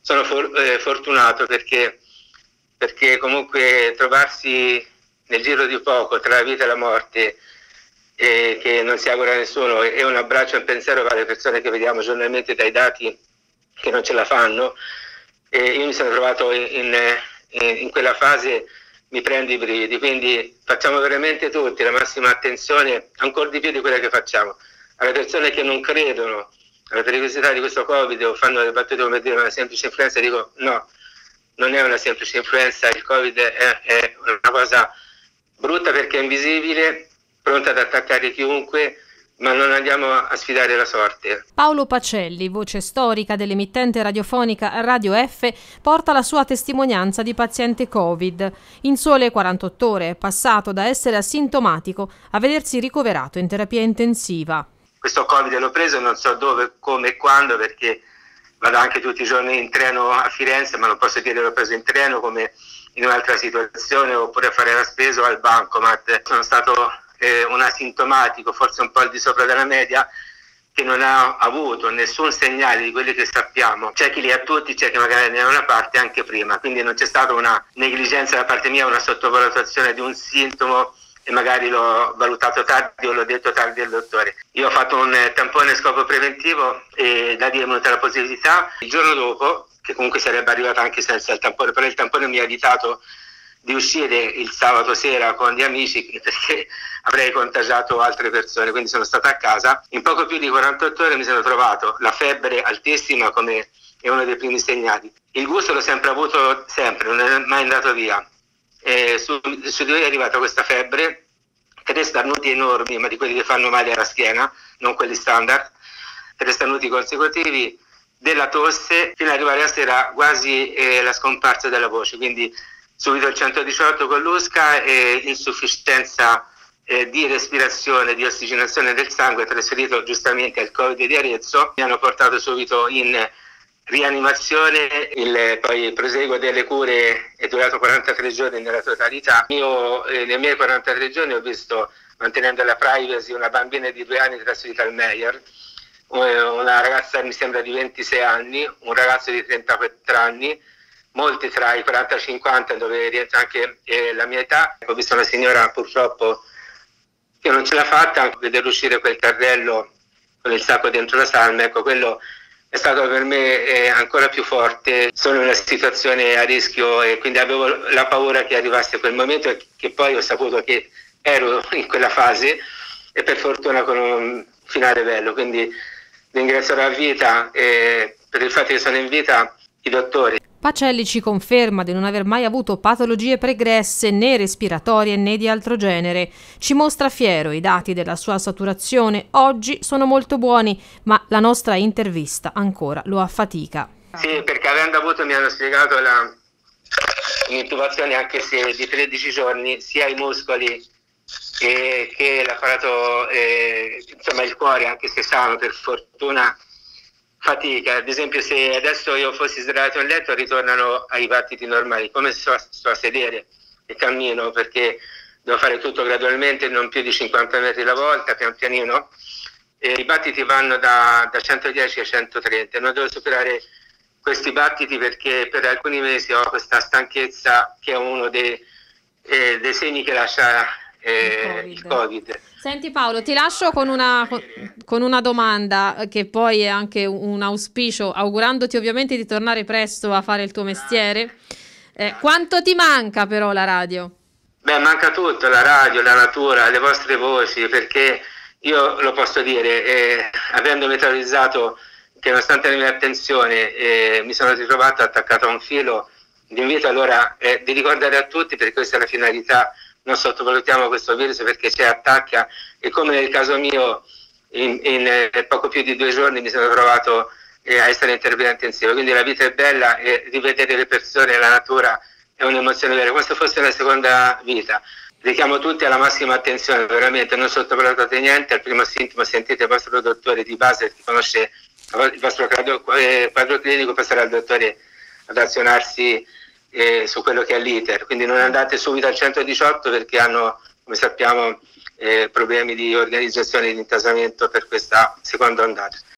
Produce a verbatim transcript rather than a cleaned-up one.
sono for, eh, fortunato perché, perché comunque trovarsi nel giro di poco tra la vita e la morte, eh, che non si augura a nessuno, e un abbraccio e un pensiero per le persone che vediamo giornalmente dai dati che non ce la fanno, e io mi sono trovato in, in, in quella fase, mi prendo i brividi, quindi facciamo veramente tutti la massima attenzione, ancora di più di quella che facciamo, alle persone che non credono alla pericolosità di questo Covid o fanno le battute come dire una semplice influenza. Dico no, non è una semplice influenza, il Covid è, è una cosa brutta perché è invisibile, pronta ad attaccare chiunque, ma non andiamo a sfidare la sorte. Paolo Pacelli, voce storica dell'emittente radiofonica Radio F, porta la sua testimonianza di paziente Covid. In sole quarantotto ore è passato da essere asintomatico a vedersi ricoverato in terapia intensiva. Questo Covid l'ho preso non so dove, come e quando, perché vado anche tutti i giorni in treno a Firenze, ma non posso dire che l'ho preso in treno come in un'altra situazione, oppure a fare la spesa o al bancomat. Sono stato eh, un asintomatico, forse un po' al di sopra della media, che non ha avuto nessun segnale di quelli che sappiamo. C'è chi li ha tutti, c'è chi magari ne ha una parte anche prima, quindi non c'è stata una negligenza da parte mia, una sottovalutazione di un sintomo e magari l'ho valutato tardi o l'ho detto tardi al dottore. Io ho fatto un tampone a scopo preventivo e da lì è venuta la positività. Il giorno dopo, che comunque sarebbe arrivata anche senza il tampone, però il tampone mi ha evitato di uscire il sabato sera con gli amici perché avrei contagiato altre persone, quindi sono stato a casa. In poco più di quarantotto ore mi sono trovato la febbre altissima, come è uno dei primi segnali. Il gusto l'ho sempre avuto, sempre, non è mai andato via. E su, su di lui è arrivata questa febbre, tre starnuti enormi, ma di quelli che fanno male alla schiena, non quelli standard, tre starnuti consecutivi, della tosse, fino ad arrivare a sera quasi eh, la scomparsa della voce, quindi subito il centodiciotto con l'U S C A e insufficienza eh, di respirazione, di ossigenazione del sangue, trasferito giustamente al Covid di Arezzo. Mi hanno portato subito in rianimazione, il, poi il proseguo delle cure è durato quarantatré giorni nella totalità. Io eh, nei miei quarantatré giorni ho visto, mantenendo la privacy, una bambina di due anni trasferita al Meyer, una ragazza mi sembra di ventisei anni, un ragazzo di trentaquattro anni, molti tra i quaranta e i cinquanta, dove rientra anche eh, la mia età. Ho visto una signora purtroppo che non ce l'ha fatta a vedere uscire quel carrello con il sacco dentro la salma. Ecco, quello è stato per me eh, ancora più forte. Sono in una situazione a rischio e quindi avevo la paura che arrivasse quel momento, e che poi ho saputo che ero in quella fase e per fortuna con un finale bello. Quindi ringrazio la vita e per il fatto che sono in vita i dottori. Pacelli ci conferma di non aver mai avuto patologie pregresse né respiratorie né di altro genere. Ci mostra fiero i dati della sua saturazione. Oggi sono molto buoni, ma la nostra intervista ancora lo affatica. Sì, perché avendo avuto, mi hanno spiegato, la un'intubazione anche se di tredici giorni, sia i muscoli che, che l'apparato, eh, insomma il cuore, anche se sano per fortuna, fatica. Ad esempio, se adesso io fossi sdraiato in letto ritornano ai battiti normali, come se sto, sto a sedere e cammino, perché devo fare tutto gradualmente, non più di cinquanta metri alla volta, pian pianino, e i battiti vanno da, da centodieci a centotrenta. Non devo superare questi battiti perché per alcuni mesi ho questa stanchezza, che è uno dei, eh, dei segni che lascia eh, il Covid. Il COVID. Senti Paolo, ti lascio con una, con una domanda che poi è anche un auspicio, augurandoti ovviamente di tornare presto a fare il tuo mestiere. Eh, quanto ti manca però la radio? Beh, manca tutto, la radio, la natura, le vostre voci, perché io lo posso dire, eh, avendo metabolizzato che nonostante la mia attenzione eh, mi sono ritrovato attaccato a un filo, vi invito allora eh, di ricordare a tutti, perché questa è la finalità. Non sottovalutiamo questo virus perché ci attacca, e come nel caso mio in, in eh, poco più di due giorni mi sono trovato eh, a essere in terapia intensiva. Quindi la vita è bella e rivedere le persone e la natura è un'emozione vera, come se fosse una seconda vita. Richiamo tutti alla massima attenzione, veramente non sottovalutate niente. Al primo sintomo sentite il vostro dottore di base che conosce il vostro quadro, eh, quadro clinico, passare al dottore ad azionarsi Eh, su quello che è l'iter, quindi non andate subito al centodiciotto perché hanno, come sappiamo, eh, problemi di organizzazione e di intasamento per questa seconda ondata.